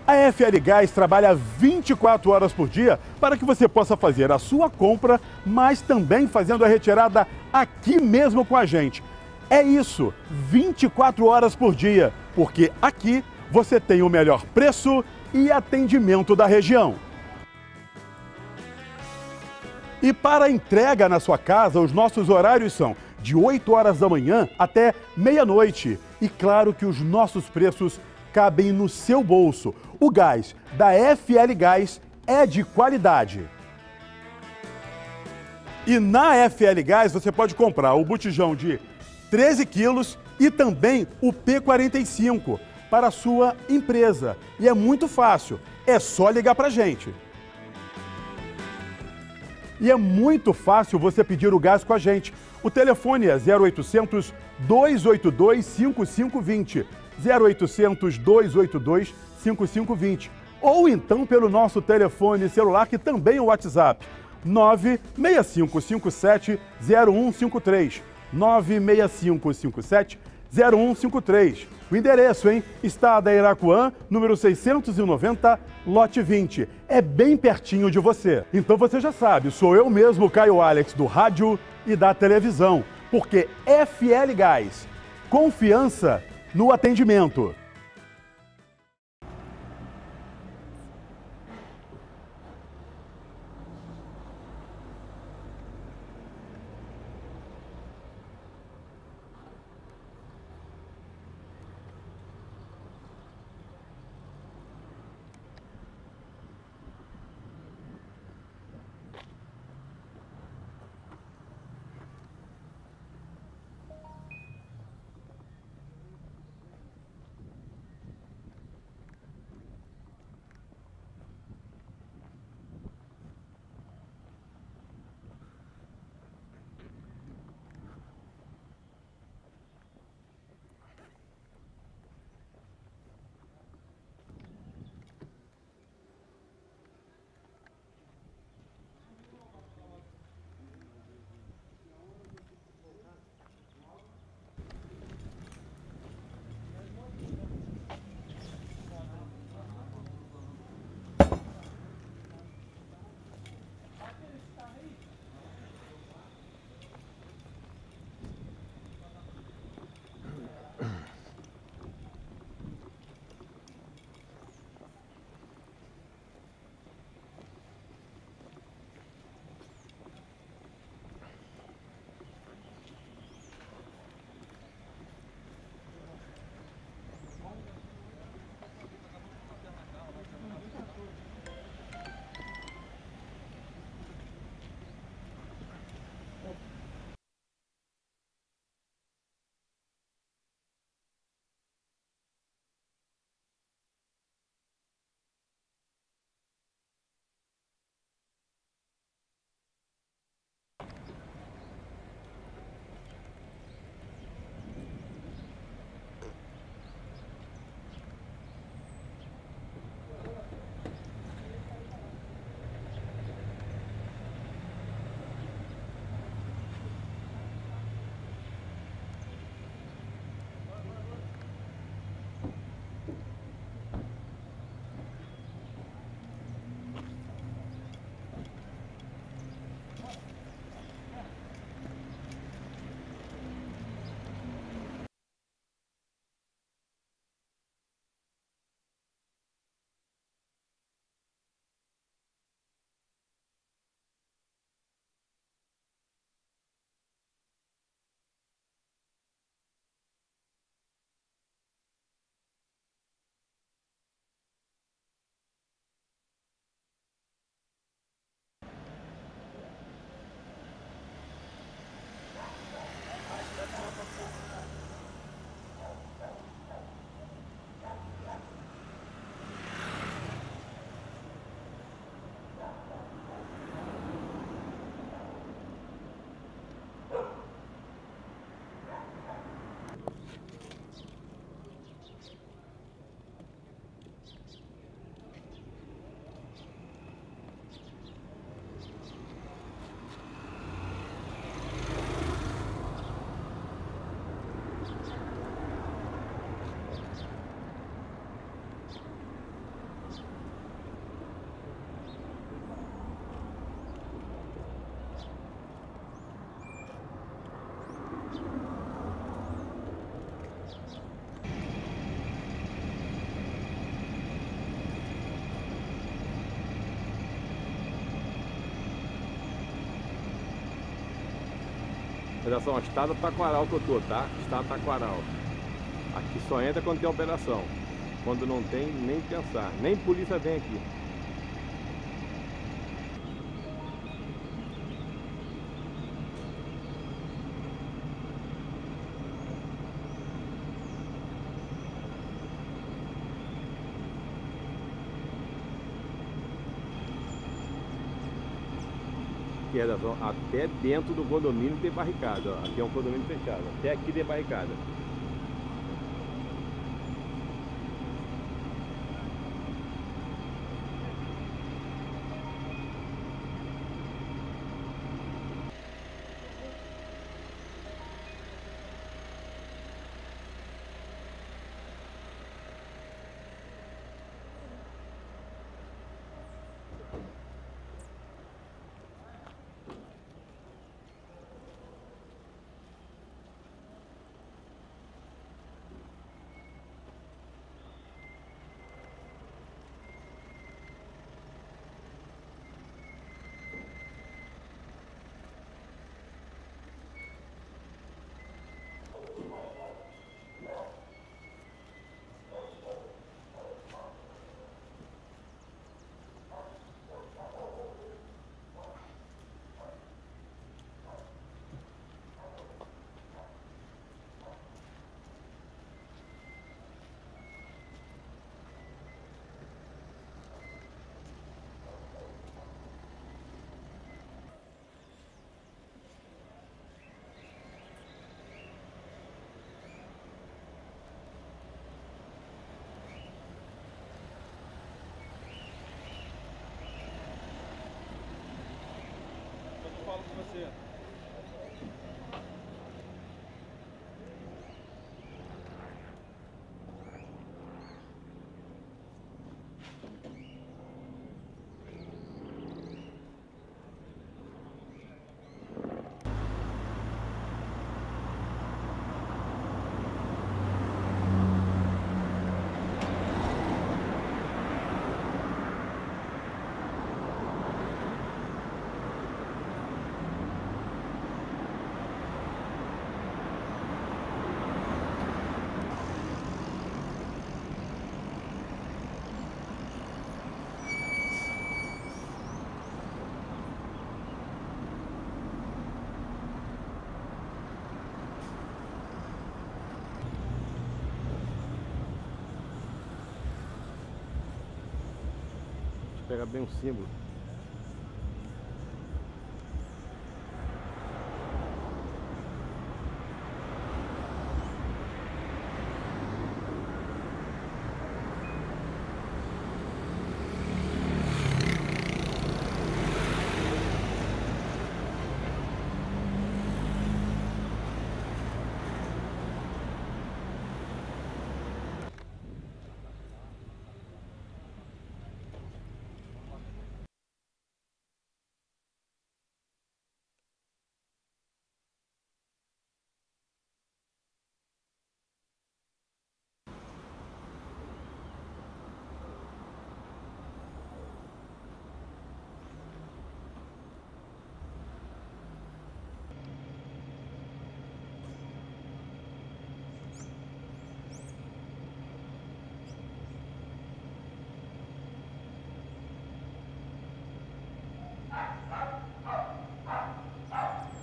A FL Gás trabalha 24 horas por dia para que você possa fazer a sua compra, mas também fazendo a retirada aqui mesmo com a gente. É isso, 24 horas por dia, porque aqui você tem o melhor preço e atendimento da região. E para a entrega na sua casa, os nossos horários são de 8 horas da manhã até meia-noite. E claro que os nossos preços cabem no seu bolso. O gás da FL Gás é de qualidade. E na FL Gás você pode comprar o botijão de 13 quilos e também o P45 para a sua empresa. E é muito fácil, é só ligar para a gente. E é muito fácil você pedir o gás com a gente. O telefone é 0800 282 5520. 0800 282 5520. Ou então pelo nosso telefone celular, que também é o WhatsApp. 96557 0153. 96557 0153. O endereço, hein? Estrada Irapuã, número 690, lote 20. É bem pertinho de você. Então você já sabe, sou eu mesmo, Caio Alex, do rádio e da televisão. Porque FL Gás, confiança no atendimento. Operação Estrada Taquaral que eu tô, tá? Estrada Taquaral. Aqui só entra quando tem operação. Quando não tem, nem pensar. Nem polícia vem aqui. Até dentro do condomínio tem barricada, ó. Aqui é um condomínio fechado, até aqui tem barricada. Eu falo com você. Deixa eu pegar bem o símbolo.